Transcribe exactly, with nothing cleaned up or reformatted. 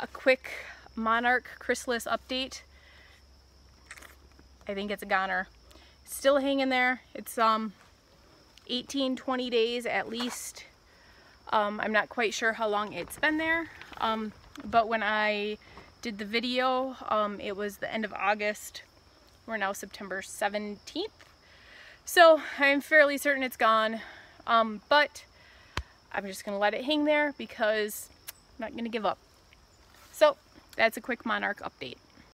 a quick monarch chrysalis update. I think it's a goner. It's still hanging there. It's um eighteen, twenty days at least. Um, I'm not quite sure how long it's been there, um, but when I did the video, um, it was the end of August. We're now September seventeenth, so I'm fairly certain it's gone, um, but I'm just gonna let it hang there because I'm not gonna give up. So that's a quick monarch update.